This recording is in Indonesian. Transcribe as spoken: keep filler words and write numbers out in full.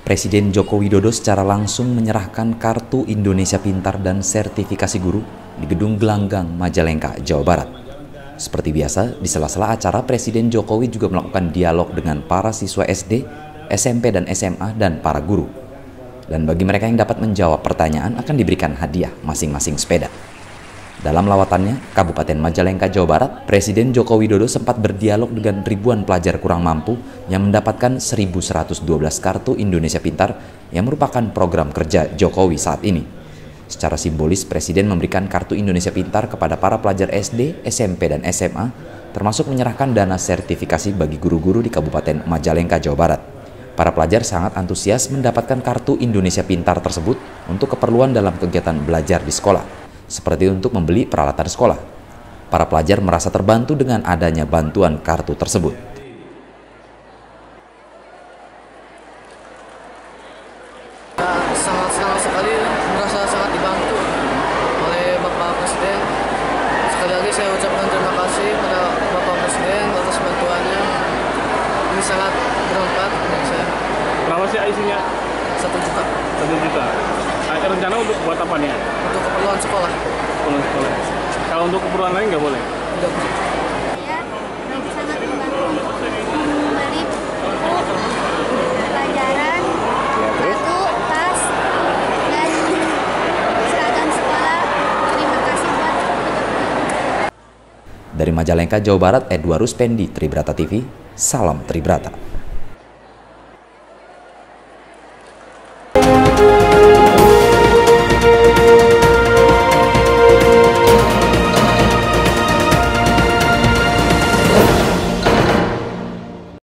Presiden Joko Widodo secara langsung menyerahkan Kartu Indonesia Pintar dan sertifikasi guru di Gedung Gelanggang, Majalengka, Jawa Barat. Seperti biasa, di sela-sela acara Presiden Jokowi juga melakukan dialog dengan para siswa S D, S M P dan S M A dan para guru. Dan bagi mereka yang dapat menjawab pertanyaan akan diberikan hadiah masing-masing sepeda. Dalam lawatannya, Kabupaten Majalengka, Jawa Barat, Presiden Joko Widodo sempat berdialog dengan ribuan pelajar kurang mampu yang mendapatkan seribu seratus dua belas Kartu Indonesia Pintar yang merupakan program kerja Jokowi saat ini. Secara simbolis, Presiden memberikan Kartu Indonesia Pintar kepada para pelajar S D, S M P, dan S M A, termasuk menyerahkan dana sertifikasi bagi guru-guru di Kabupaten Majalengka, Jawa Barat. Para pelajar sangat antusias mendapatkan Kartu Indonesia Pintar tersebut untuk keperluan dalam kegiatan belajar di sekolah, seperti untuk membeli peralatan sekolah. Para pelajar merasa terbantu dengan adanya bantuan kartu tersebut. Sangat-sangat sekali merasa sangat dibantu oleh Bapak Presiden. Sekali lagi saya ucapkan terima kasih pada Bapak Presiden atas bantuannya. Ini sangat bermanfaat bagi saya. Berapa sih isinya? Satu juta. Satu juta. Ada rencana untuk buat apa nih? Untuk keperluan sekolah. Keperluan sekolah. Kalau untuk keperluan lain nggak boleh? Tidak. Ya, sangat membantu untuk membeli buku, pelajaran, buku, tas, dan seragam sekolah. Terima kasih buat Dari Majalengka, Jawa Barat, Edwarus Pendi, Tribrata T V, salam Tribrata.